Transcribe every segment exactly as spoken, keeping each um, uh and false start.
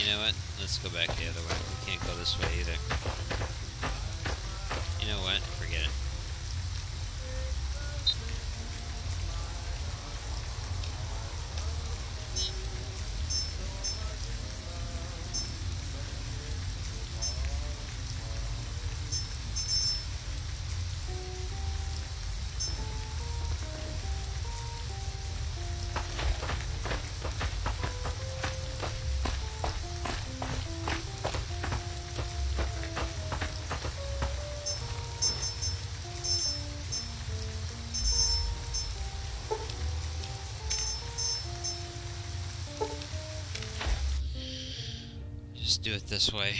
You know what? Let's go back the other way. We can't go this way either. You know what? Forget it. Just do it this way.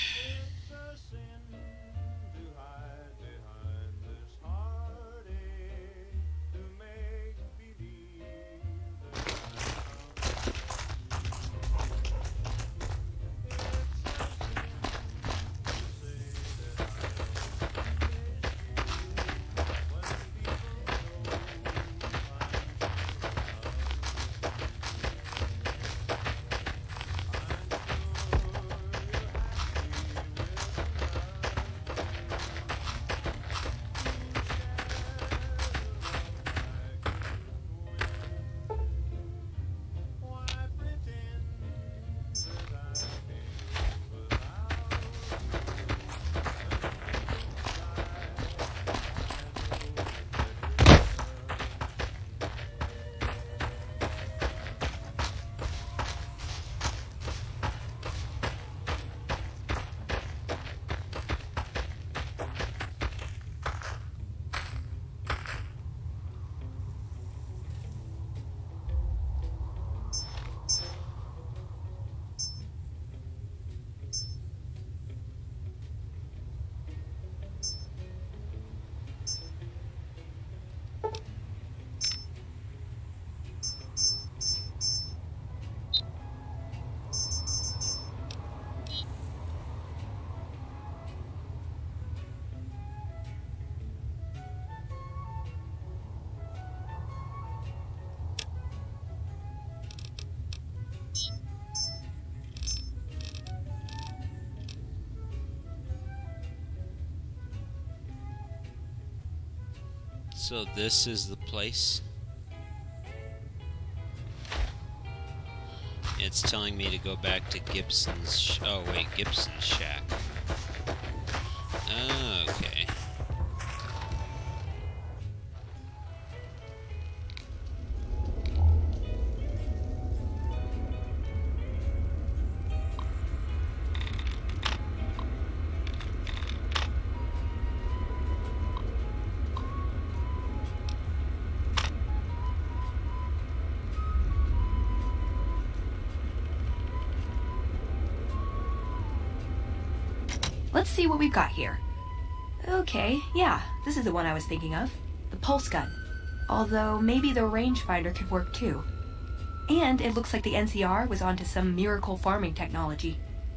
So this is the place. It's telling me to go back to Gibson's sh oh wait, Gibson's shack. Oh, okay. Let's see what we've got here. Okay, yeah, this is the one I was thinking of. The pulse gun. Although, maybe the rangefinder could work too. And it looks like the N C R was onto some miracle farming technology.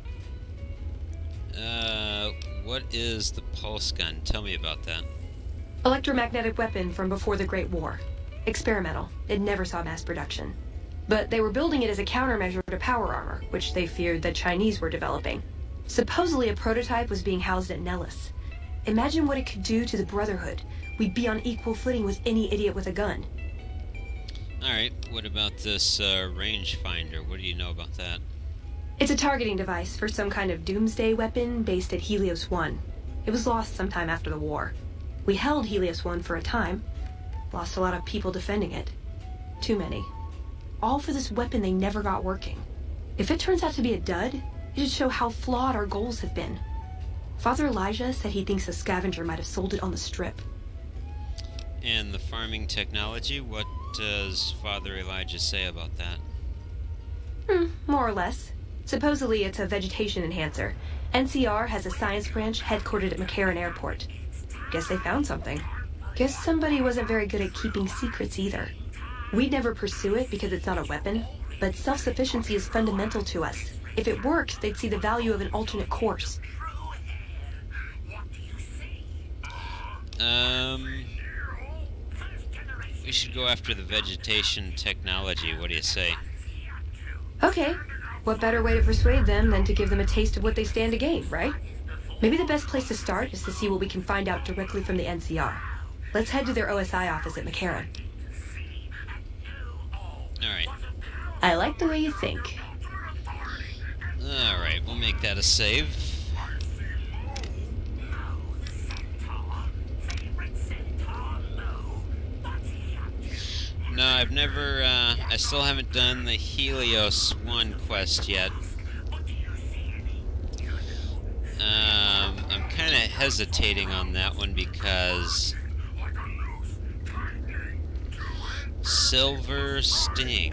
Uh, what is the pulse gun? Tell me about that. Electromagnetic weapon from before the Great War. Experimental. It never saw mass production. But they were building it as a countermeasure to power armor, which they feared the Chinese were developing. Supposedly a prototype was being housed at Nellis. Imagine what it could do to the Brotherhood. We'd be on equal footing with any idiot with a gun. Alright, what about this uh, rangefinder? What do you know about that? It's a targeting device for some kind of doomsday weapon based at Helios one. It was lost sometime after the war. We held Helios one for a time. Lost a lot of people defending it. Too many. All for this weapon they never got working. If it turns out to be a dud, it'd show how flawed our goals have been. Father Elijah said he thinks a scavenger might have sold it on the strip. And the farming technology, what does Father Elijah say about that? Hmm, more or less. Supposedly it's a vegetation enhancer. N C R has a science branch headquartered at McCarran Airport. Guess they found something. Guess somebody wasn't very good at keeping secrets either. We'd never pursue it because it's not a weapon, but self-sufficiency is fundamental to us. If it worked, they'd see the value of an alternate course. Um, we should go after the vegetation technology. What do you say? Okay. What better way to persuade them than to give them a taste of what they stand to gain, right? Maybe the best place to start is to see what we can find out directly from the N C R. Let's head to their O S I office at McCarran. Alright. I like the way you think. Alright, we'll make that a save. No, I've never, uh, I still haven't done the Helios one quest yet. Um, I'm kind of hesitating on that one because Silver Sting.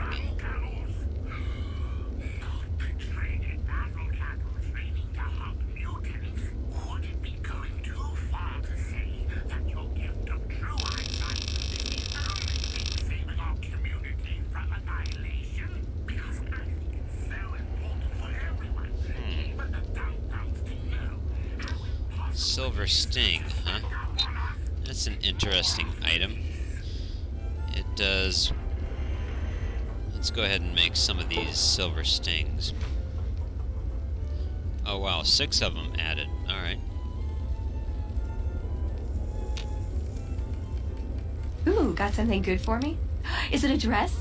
Silver Sting, huh? That's an interesting item. It does... Let's go ahead and make some of these Silver Stings. Oh wow, six of them added. Alright. Ooh, got something good for me? Is it a dress?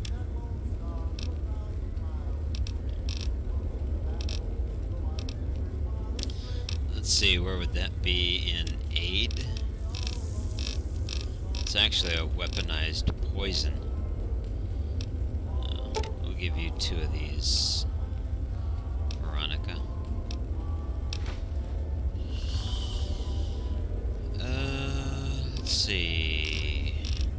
Let's see, where would that be in aid? It's actually a weaponized poison. Uh, we'll give you two of these, Veronica. Uh, let's see.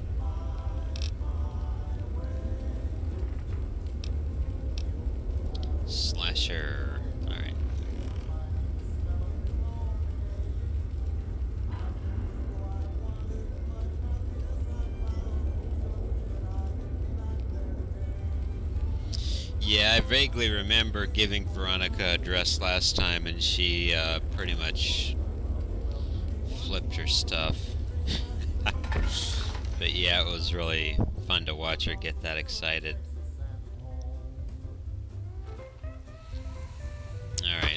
Slasher. Alright. Yeah, I vaguely remember giving Veronica a dress last time, and she uh, pretty much flipped her stuff. But yeah, it was really fun to watch her get that excited. Alright.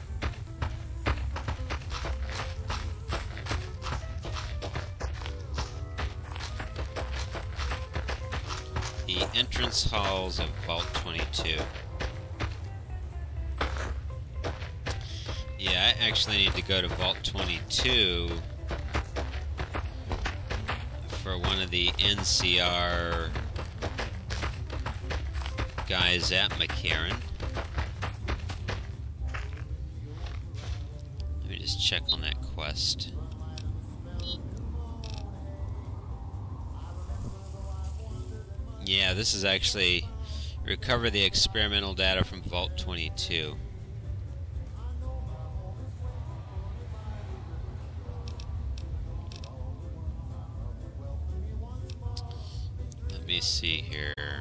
The entrance halls of Vault twenty-two. Yeah, I actually need to go to Vault twenty-two for one of the N C R guys at McCarran. Let me just check on that quest. Yeah, this is actually recover the experimental data from Vault twenty-two. Let me see here.